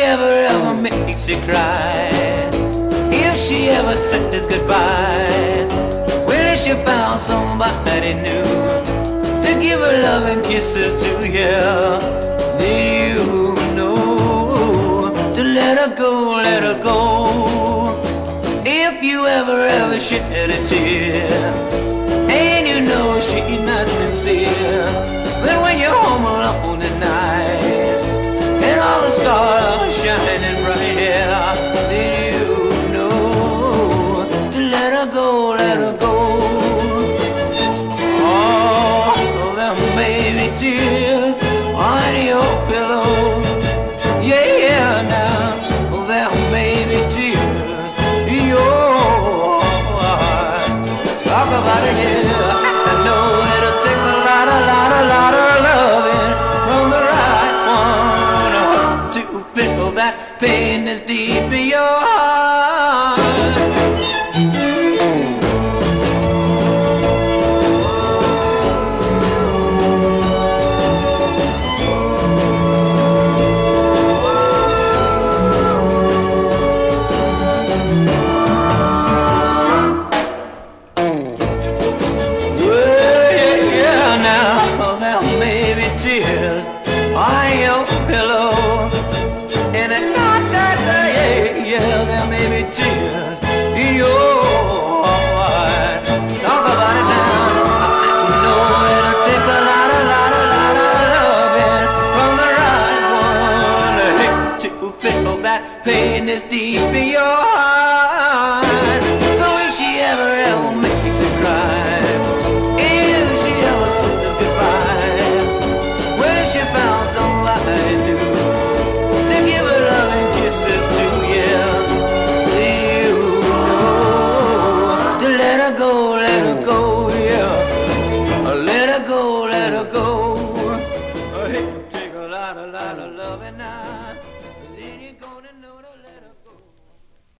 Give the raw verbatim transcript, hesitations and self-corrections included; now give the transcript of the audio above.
ever, ever makes you cry, if she ever says goodbye, well, if she found somebody new to give her love and kisses to, yeah, then you know to let her go, let her go. If you ever, ever shed a tear and you know she's not sincere, then when you're home alone at night and all the stars are shining bright, yeah, then you know to let her go, let her go. Oh, them baby tears on your pillow, yeah, yeah, now, them baby tears, your talk about it, yeah. I know it'll take a lot, a lot, a lot of loving from the right one to feel that pain is deep in your heart. Tears on your pillow, and at night, night, night, yeah, yeah, there may be tears in your heart. Talk about it now. I know it'll take a lot, a lot, a lot of loving from the right one to feel that pain is deep.